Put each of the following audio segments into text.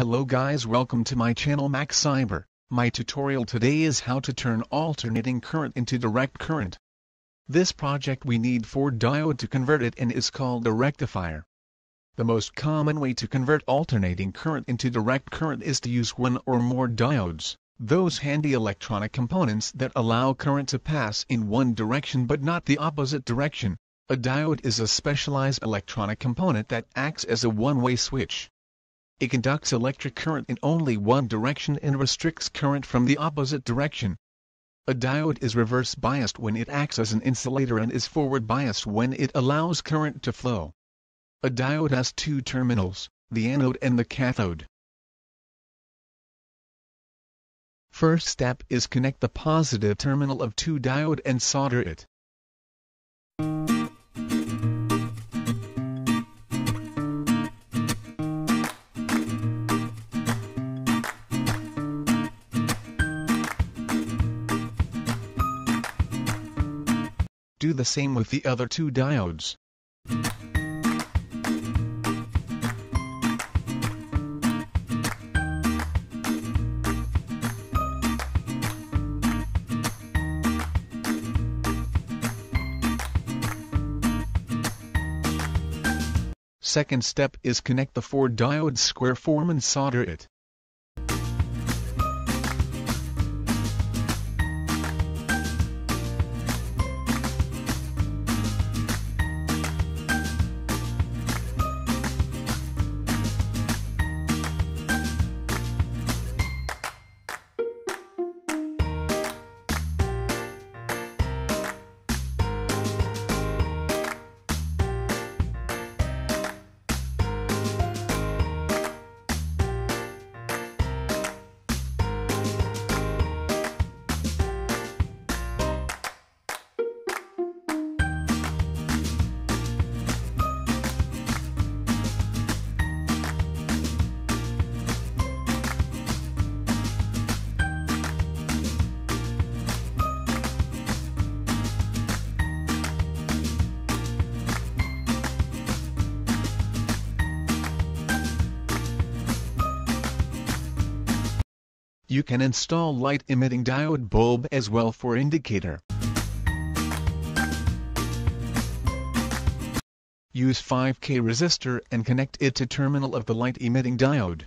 Hello guys, welcome to my channel Max Cyber. My tutorial today is how to turn alternating current into direct current. This project we need 4 diode to convert it and is called a rectifier. The most common way to convert alternating current into direct current is to use one or more diodes, those handy electronic components that allow current to pass in one direction but not the opposite direction. A diode is a specialized electronic component that acts as a one-way switch. It conducts electric current in only one direction and restricts current from the opposite direction. A diode is reverse biased when it acts as an insulator and is forward biased when it allows current to flow. A diode has 2 terminals, the anode and the cathode. First step is connect the positive terminal of 2 diode and solder it. Do the same with the other 2 diodes. Second step is connect the 4 diodes square form and solder it. You can install light-emitting diode bulb as well for indicator. Use 5K resistor and connect it to terminal of the light-emitting diode.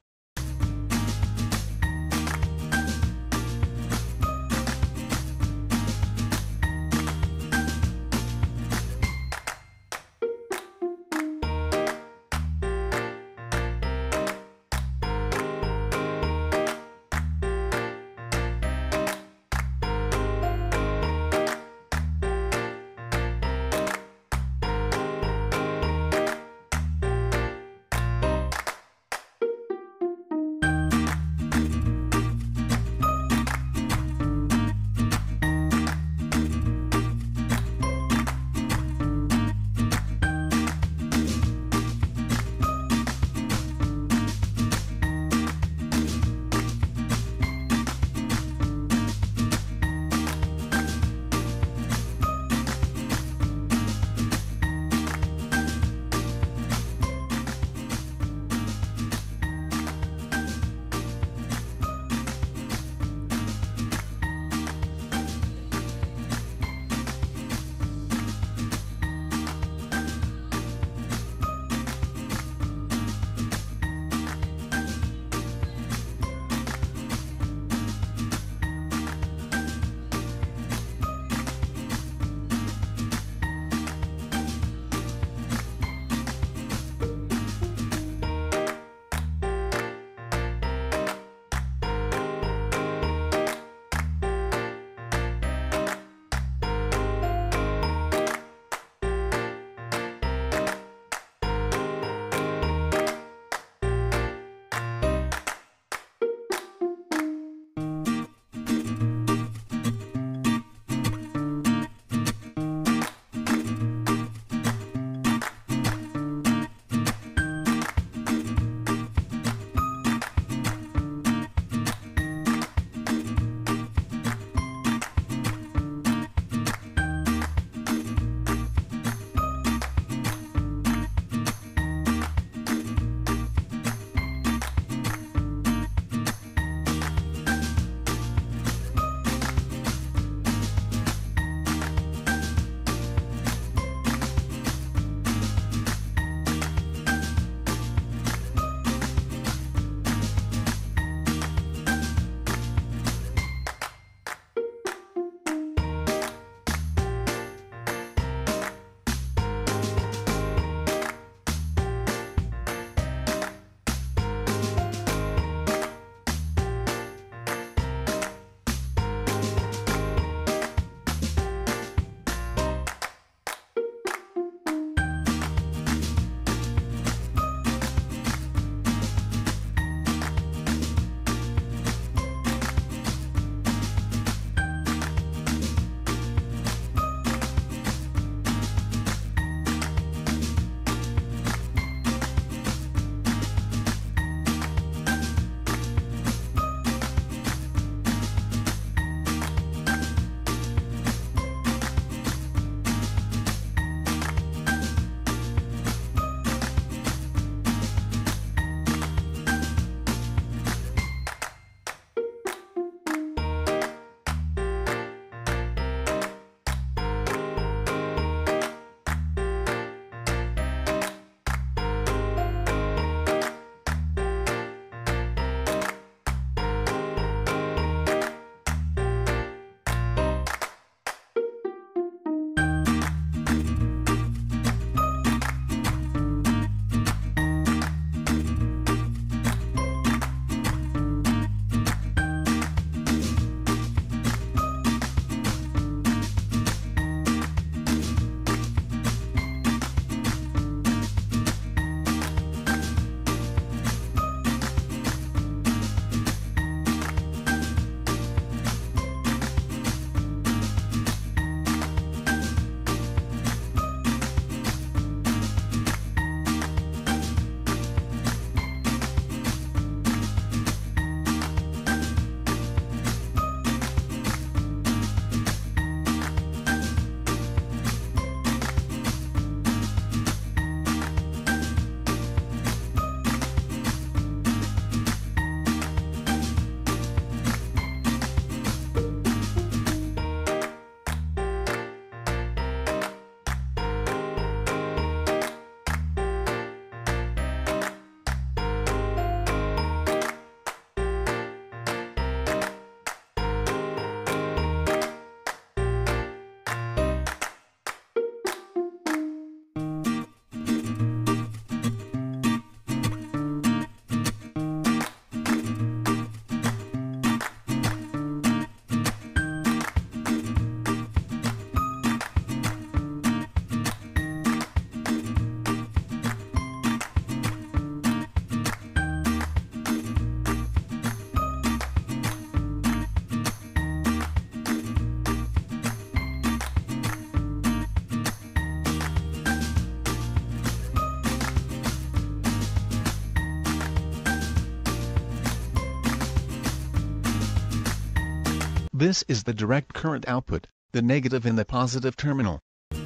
This is the direct current output, the negative in the positive terminal.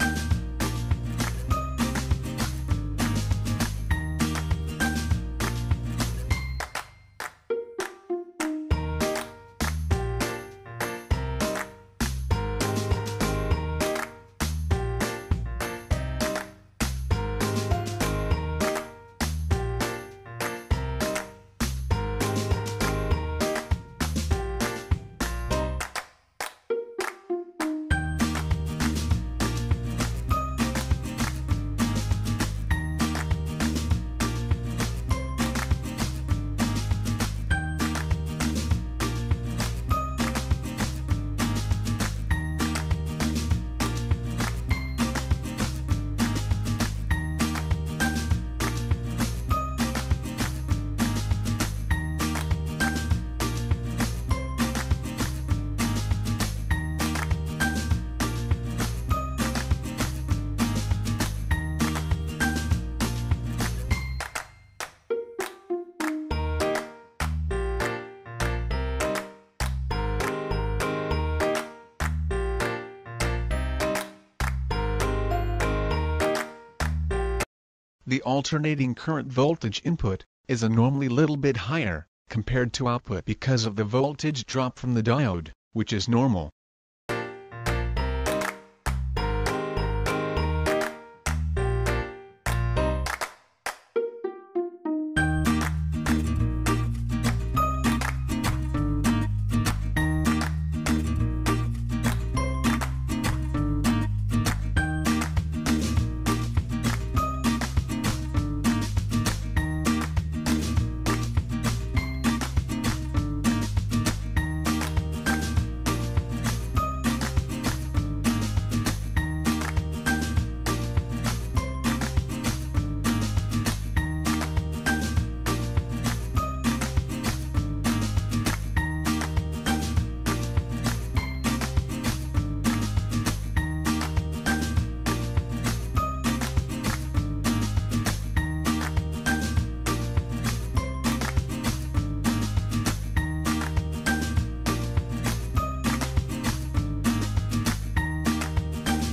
The alternating current voltage input is a normally little bit higher compared to output because of the voltage drop from the diode, which is normal.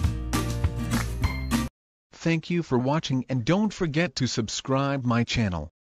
Thank you for watching and don't forget to subscribe my channel.